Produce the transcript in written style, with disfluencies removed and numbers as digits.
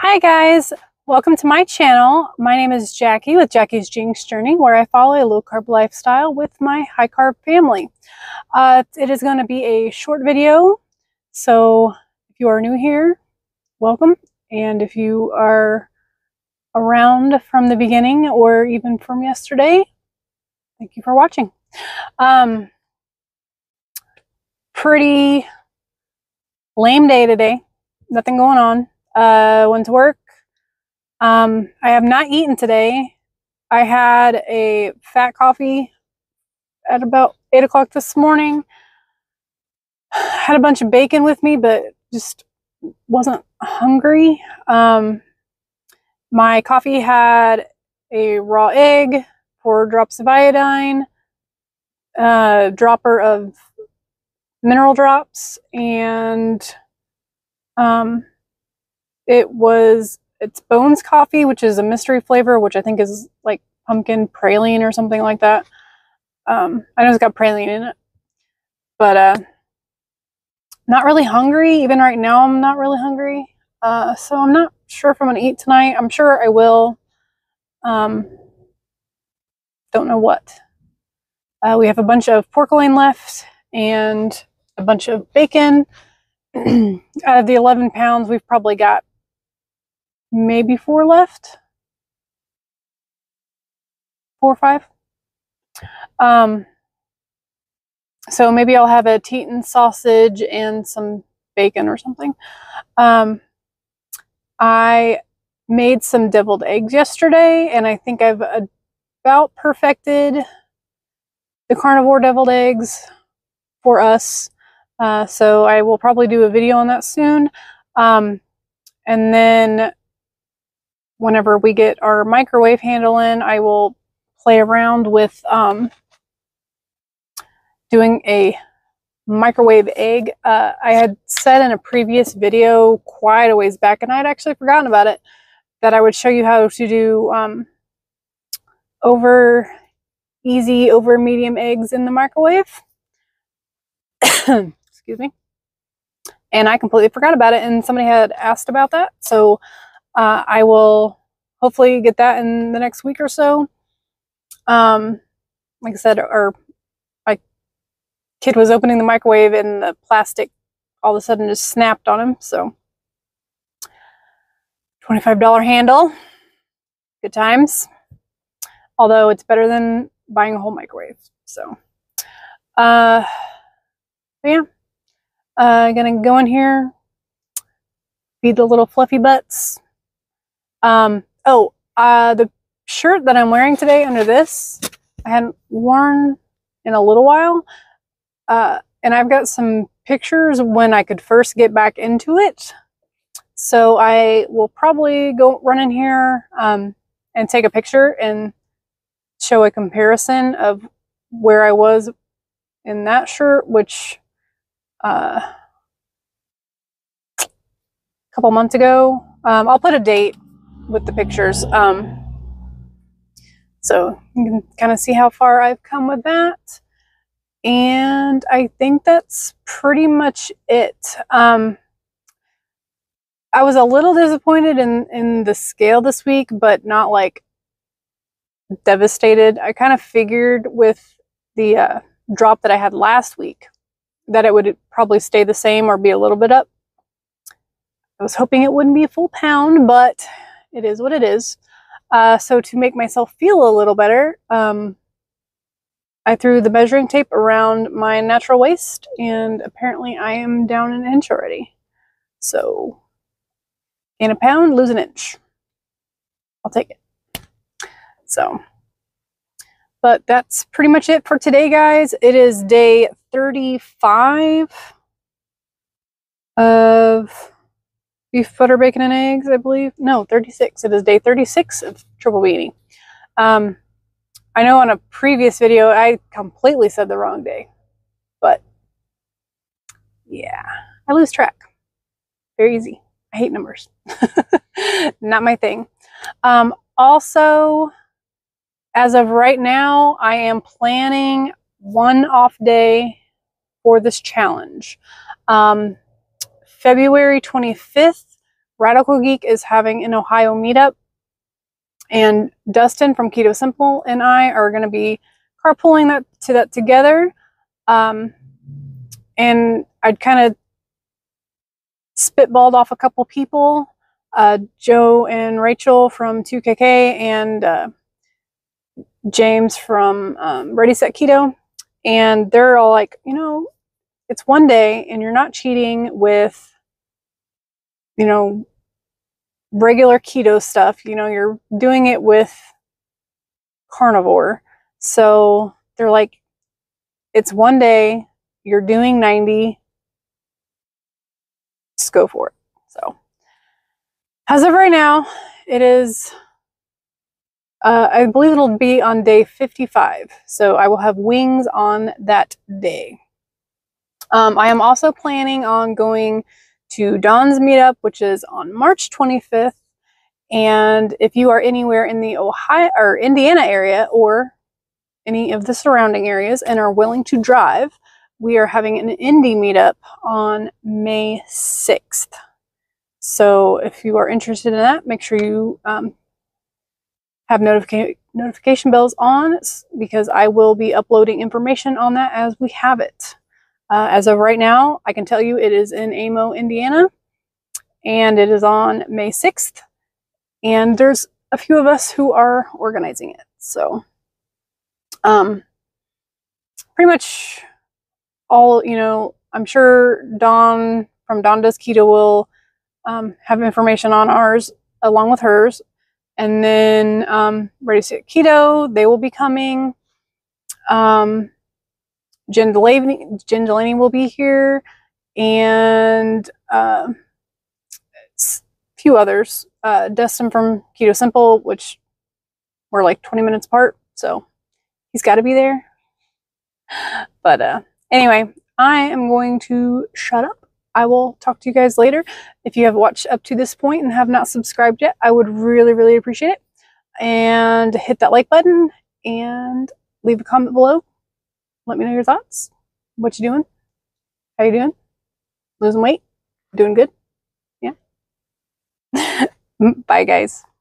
Hi guys, welcome to my channel. My name is Jackie with Jackie's Jinx Journey, where I follow a low-carb lifestyle with my high-carb family. It is going to be a short video, so if you are new here, welcome. And if you are around from the beginning or even from yesterday, thank you for watching. Pretty lame day today. Nothing going on. Went to work. I have not eaten today. I had a fat coffee at about 8 o'clock this morning. Had a bunch of bacon with me, but just wasn't hungry. My coffee had a raw egg, 4 drops of iodine, a dropper of mineral drops, and it's Bones coffee, which is a mystery flavor, which I think is like pumpkin praline or something like that. I know it's got praline in it, but not really hungry. Even right now, I'm not really hungry. So I'm not sure if I'm gonna eat tonight. I'm sure I will. Don't know what. We have a bunch of pork loin left and a bunch of bacon. Out of the 11 pounds, we've probably got maybe 4 left. 4 or 5. So maybe I'll have a Teton sausage and some bacon or something. I made some deviled eggs yesterday, and I think I've about perfected the carnivore deviled eggs for us. So I will probably do a video on that soon. And then whenever we get our microwave handle in, I will play around with doing a microwave egg. I had said in a previous video quite a ways back, and I'd actually forgotten about it, that I would show you how to do over medium eggs in the microwave. Excuse me. And I completely forgot about it, and somebody had asked about that, so I will hopefully get that in the next week or so. Like I said, my kid was opening the microwave and the plastic all of a sudden just snapped on him, so $25 handle. Good times. Although it's better than buying a whole microwave. So yeah. Gonna go in here, feed the little fluffy butts. The shirt that I'm wearing today under this, I hadn't worn in a little while. And I've got some pictures when I could first get back into it. So I will probably go run in here and take a picture and show a comparison of where I was in that shirt, which a couple months ago. I'll put a date with the pictures, so you can kind of see how far I've come with that. And I think that's pretty much it. I was a little disappointed in the scale this week, but not like devastated. I kind of figured with the drop that I had last week that it would probably stay the same or be a little bit up. I was hoping it wouldn't be a full pound, but it is what it is. So to make myself feel a little better, I threw the measuring tape around my natural waist, and apparently I am down an inch already. So gain a pound, lose an inch. I'll take it. So, but that's pretty much it for today, guys. It is day 35 of beef, butter, bacon, and eggs, I believe. No, 36. It is day 36 of triple beanie. I know on a previous video, I completely said the wrong day. But, yeah, I lose track. Very easy. I hate numbers. Not my thing. Also, as of right now, I am planning one off day for this challenge. February 25th, Radical Geek is having an Ohio meetup, and Dustin from Keto Simple and I are going to be carpooling that together. And I'd kind of spitballed off a couple people, Joe and Rachel from 2KK and James from Ready Set Keto, and they're all like, you know, it's one day and you're not cheating with, you know, regular keto stuff, you know, you're doing it with carnivore. So they're like, it's one day, you're doing 90, just go for it. So as of right now, it is, I believe it'll be on day 55. So I will have wings on that day. I am also planning on going to Dawn's meetup, which is on March 25th. And if you are anywhere in the Ohio or Indiana area or any of the surrounding areas and are willing to drive, we are having an Indy meetup on May 6th. So if you are interested in that, make sure you have notification bells on, because I will be uploading information on that as we have it. As of right now, I can tell you it is in Amo, Indiana, and it is on May 6th. And there's a few of us who are organizing it. So pretty much all, you know, I'm sure Dawn from Dawn Does Keto will have information on ours along with hers. And then Ready Set Keto, they will be coming. Jen Delaney will be here, and a few others. Dustin from Keto Simple, which we're like 20 minutes apart, so he's got to be there. But anyway, I am going to shut up. I will talk to you guys later. If you have watched up to this point and have not subscribed yet, I would really, really appreciate it. And hit that like button and leave a comment below. Let me know your thoughts. What you doing? How you doing? Losing weight? Doing good? Yeah. Bye, guys.